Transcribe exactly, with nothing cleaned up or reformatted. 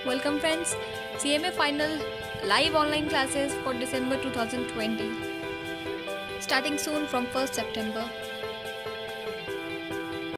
Welcome friends, C M A Final live online classes for December two thousand twenty. Starting soon from first September.